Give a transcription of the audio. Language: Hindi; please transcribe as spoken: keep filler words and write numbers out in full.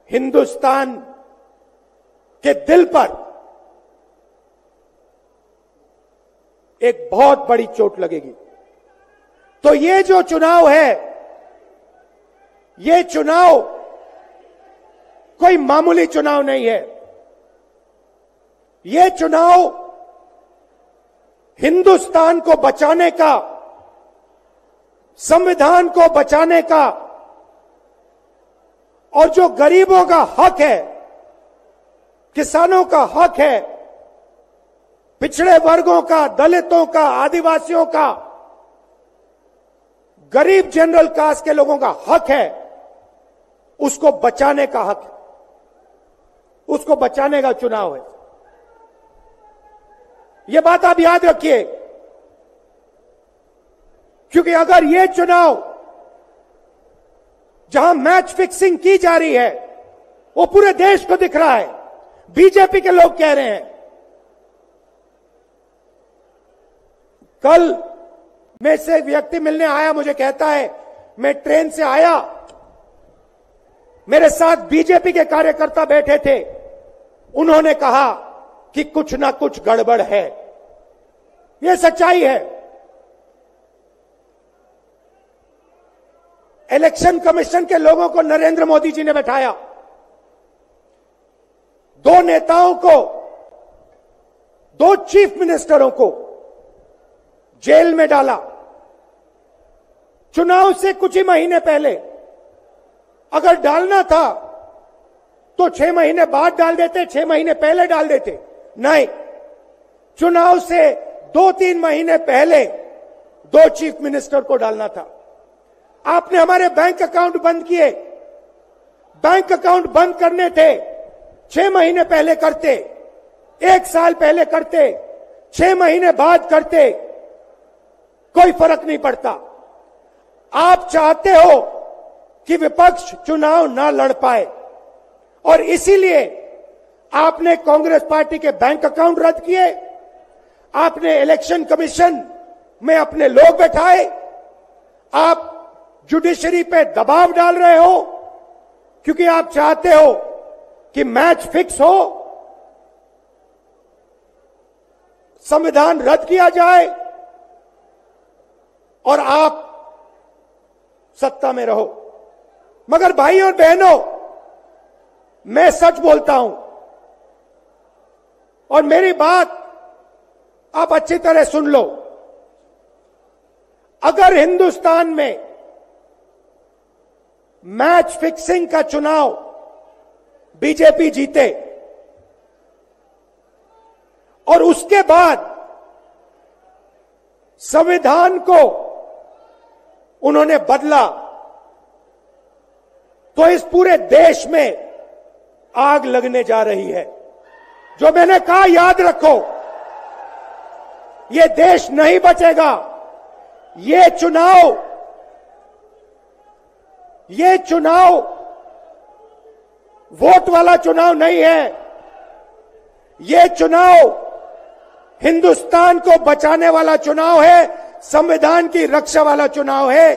हिंदुस्तान के दिल पर एक बहुत बड़ी चोट लगेगी। तो ये जो चुनाव है, ये चुनाव कोई मामूली चुनाव नहीं है। ये चुनाव हिंदुस्तान को बचाने का, संविधान को बचाने का, और जो गरीबों का हक है, किसानों का हक है, पिछड़े वर्गों का, दलितों का, आदिवासियों का, गरीब जनरल कास्ट के लोगों का हक है, उसको बचाने का हक है, उसको बचाने का चुनाव है। यह बात आप याद रखिए, क्योंकि अगर यह चुनाव जहां मैच फिक्सिंग की जा रही है, वो पूरे देश को दिख रहा है, बीजेपी के लोग कह रहे हैं। कल में से एक व्यक्ति मिलने आया, मुझे कहता है मैं ट्रेन से आया, मेरे साथ बीजेपी के कार्यकर्ता बैठे थे, उन्होंने कहा कि कुछ ना कुछ गड़बड़ है। यह सच्चाई है। इलेक्शन कमीशन के लोगों को नरेंद्र मोदी जी ने बैठाया, दो नेताओं को, दो चीफ मिनिस्टरों को जेल में डाला। चुनाव से कुछ ही महीने पहले अगर डालना था तो छह महीने बाद डाल देते, छह महीने पहले डाल देते। नहीं, चुनाव से दो तीन महीने पहले दो चीफ मिनिस्टर को डालना था। आपने हमारे बैंक अकाउंट बंद किए। बैंक अकाउंट बंद करने थे, छह महीने पहले करते, एक साल पहले करते, छह महीने बाद करते, कोई फर्क नहीं पड़ता। आप चाहते हो कि विपक्ष चुनाव ना लड़ पाए, और इसीलिए आपने कांग्रेस पार्टी के बैंक अकाउंट रद्द किए, आपने इलेक्शन कमीशन में अपने लोग बैठाए, आप जुडिशरी पे दबाव डाल रहे हो, क्योंकि आप चाहते हो कि मैच फिक्स हो, संविधान रद्द किया जाए और आप सत्ता में रहो। मगर भाई और बहनों, मैं सच बोलता हूं, और मेरी बात आप अच्छी तरह सुन लो। अगर हिंदुस्तान में मैच फिक्सिंग का चुनाव बीजेपी जीते और उसके बाद संविधान को उन्होंने बदला, तो इस पूरे देश में आग लगने जा रही है। जो मैंने कहा याद रखो, ये देश नहीं बचेगा। ये चुनाव ये चुनाव वोट वाला चुनाव नहीं है। ये चुनाव हिंदुस्तान को बचाने वाला चुनाव है, संविधान की रक्षा वाला चुनाव है।